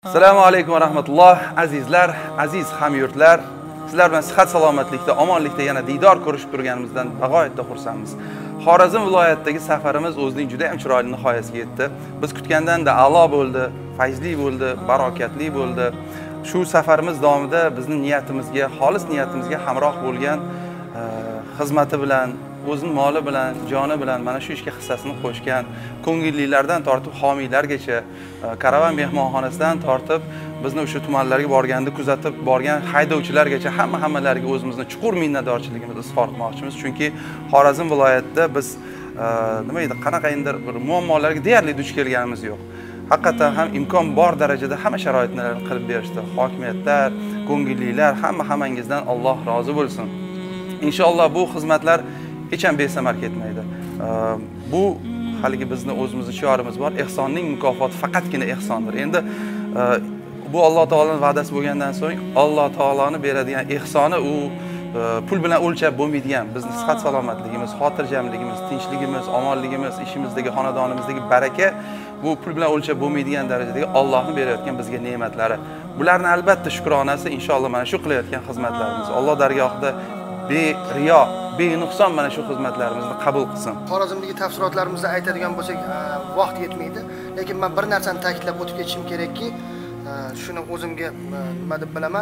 Assalomu alaykum va rahmatulloh. Azizlar, aziz hamyurtlar, sizlar bilan sihat salomatlikda, omonlikda yana diydor ko'rishib turganimizdan bag'oyatda xursandmiz. Xorazm viloyatidagi safarimiz o'zining juda ham chiroyli nihoyasiga yetdi. Biz kutgandan-da a'lo bo'ldi, fayzli bo'ldi, barokatli bo'ldi. Shu safarimiz davomida bizning niyatimizga, xolis niyatimizga hamroh bo'lgan xizmati bilan, o'zining moli bilan, joni bilan mana shu ishga hissasini qo'shgan, ko'ngillilardan tortib homiylargacha, karavan mehmonxonasidan tortib bizni o'sha tumanlarga borganda kuzatib borgan haydovchilargacha hammalariga o'zimizni chuqur minnatdorchiligimizni izhor qilmoqchimiz. Chunki Xorazm viloyatida biz nima edi, qanaqadir bir muammolarga deyarli duch kelganimiz yo'q. Haqiqatan ham imkon bor darajada hamma sharoitlarni qilib berishdi. Hokimiyatlar, ko'ngillilar, hammangizdan Alloh rozi bo'lsin. Inshaalloh bu xizmatlar hech ham besamar ketmaydi. Bu haligi bizni o'zimizning shiorimiz bor. Ehsonning mukofoti faqatgina ehsondir. Endi bu Alloh taolaning va'dasi bo'lgandan so'ng Alloh taolaning beradigan ehsoni u pul bilan o'lchab bo'lmaydigan. Bizning sihat salomatligimiz, xotirjamligimiz, tinchligimiz, omonligimiz, ishimizdagi, xonadonimizdagi baraka bu pul bilan o'lchab bo'lmaydigan darajadagi Allohning berayotgan bizga ne'matlari. Bularni albatta shukronasi inshaalloh mana shu qilayotgan xizmatlarimiz Alloh dargohida beriyo, benuqson mana shu xizmatlarimizni qabul qilsin. Xorazmdagi tafsilotlarimizni aytadigan bo'lsak, vaqt yetmaydi. Lekin men bir narsani ta'kidlab o'tib ketishim kerakki, shuni o'zimga nima deb bilaman.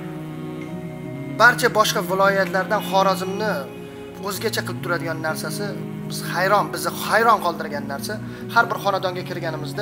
Barcha boshqa viloyatlardan Xorazmni o'zgacha qilib turadigan narsasi, bizni hayron qoldirgan narsa, har bir xonadonga kirganimizda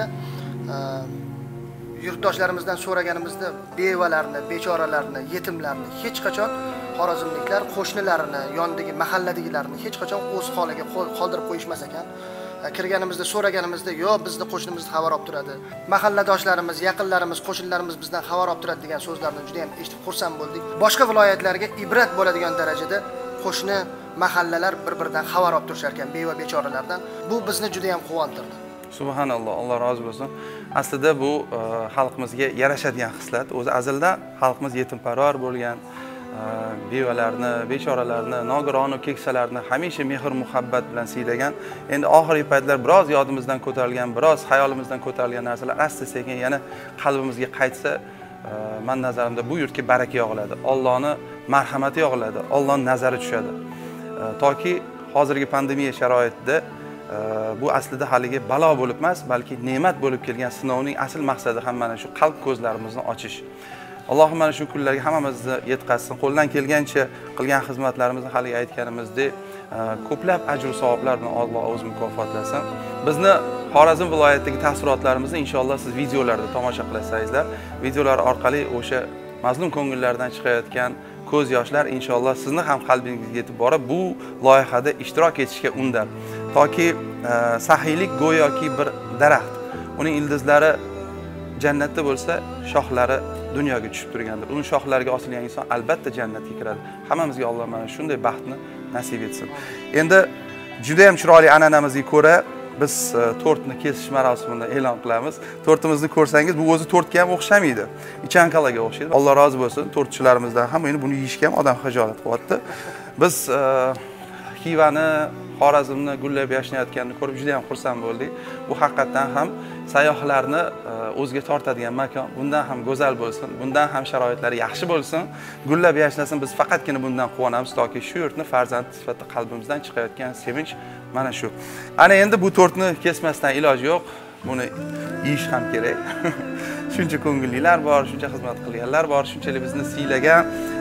yurtdoshlarimizdan so'raganimizda bevalarni, bechoralarni, yetimlarni hech qachon xorazmliklar qo'shnilarini, yondagi mahalladagilarni hech qachon o'z holiga qoldirib qo'yishmas ekan. Kirganimizda so'raganimizda, "Yo, bizni qo'shnimizni xabar olib turadi. Mahalladoshlarimiz, yaqinlarimiz, qo'shnilarimiz bizdan xabar olib turadi" degan so'zlarni juda ham eshitib xursand bo'ldik. Boshqa viloyatlarga ibrat bo'ladigan darajada qo'shni mahallalar bir-biridan xabar olib turishar ekan beva bechoralardan. Bu bizni juda ham quvontirdi. Subhanalloh, Alloh rozi bo'lsin. Aslida bu xalqimizga yarashadigan xislat. O'zi azaldan xalqimiz yetimparvar bo'lgan, bevalarni, bechoralarni, nogiron va keksalarni hamisha mehr muhabbat bilan siylagan. Endi oxirgi paytlar biroz yodimizdan ko'tarilgan, biroz xayolimizdan ko'tarilgan narsalar asta-sekin yana qalbimizga qaytsa, men nazarimda bu yurtga baraka yog'iladi. Allohning marhamati yog'iladi, Allohning nazari tushadi. Toki hozirgi pandemiya sharoitida bu aslida haligi balo bo'lib emas, balki ne'mat bo'lib kelgan sinovning asl maqsadi ham mana shu qalb ko'zlarimizni ochish. Allohim mana shu kunlarga hammamizni yetkazsin. Qo'ldan kelgancha qilgan xizmatlarimizni hali aytganimizdek ko'plab ajr savoblar bilan Alloh o'zi mukofotlasin. Bizni Xorazm viloyatidagi taassurotlarimizni inshaalloh siz videolarda tomosha qilasizlar. Videolar orqali o'sha mazlum ko'ngillardan chiqayotgan ko'z yoshlar inshaalloh sizni ham qalbingizga yetib borib, bu loyihada ishtirok etishga undar. Toki saxiylik go'yoki bir daraxt. Uning ildizlari jannatda bo'lsa, shoxlari dunyoga tushib turgandir. Uning shoxlariga osilgan inson albatta jannatga kiradi. Hammamizga Alloh mana shunday baxtni nasib etsin. Endi juda ham chiroyli an'anamizga ko'ra biz tortni kesish marosimini e'lon qilamiz. Tortimizni ko'rsangiz, bu o'zi tortga ham o'xshamaydi. Ichanqalaga o'xshaydi. Alloh rozi bo'lsin tortchilarimizdan ham. Endi buni yeyishga ham odam xijolat qilyapti. Biz Xivani, Xorazmni gullab yashnayotganini ko'rib juda ham xursand bo'ldik. Bu haqiqatan ham sayyohlarni o'ziga tortadigan makon. Bundan ham go'zal bo'lsin, bundan ham sharoitlari yaxshi bo'lsin, gullab yashnasin. Biz faqatgina bundan quvonamiz, toki shu yurtni farzand sifatida qalbimizdan chiqayotgan sevinch mana shu. Ana endi bu tortni kesmasdan iloj yo'q. Buni yeyish ham kerak. Shuncha ko'ngillilar bor, shuncha xizmat qilganlar bor, shunchalik bizni siylagan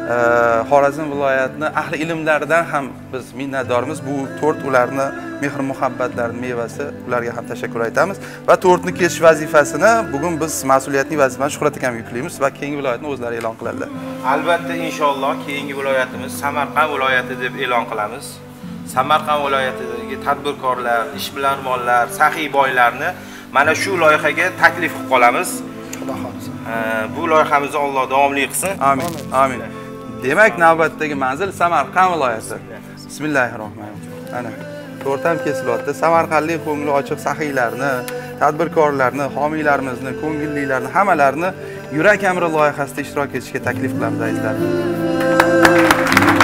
Xorazm viloyatining ahli ilmlaridan ham biz minnatdormiz. Bu tort ularni mehr muhabbatlarining mevasi. Ularga ham tashakkur aytamiz va tortni kesish vazifasini bugun biz mas'uliyatli vazifani Shuhrat akam yuklaymiz va keyingi viloyatni o'zlari e'lon qiladilar. Albatta inshaalloh keyingi viloyatimiz Samarqand viloyati deb e'lon qilamiz. Samarqand viloyatidagi tadbirkorlar, ishbilarmonlar, saxiy boylarni mana shu loyihaga taklif qilib qolamiz. Xudo xolisa. Bu loyihamizni Alloh davomli qilsin. Amin. Amin. Demak, navbatdagi manzil Samarqand viloyati. Bismillahirrohmanirrohim. Ana to'rt ham kesilyapti. Samarqandlik ko'ngli ochiq saxiylarni, tadbirkorlarni, homiylarimizni, ko'ngillilarni hammalarini yurak amri loyihasida ishtirok etishga taklif qilamiz, azizlar.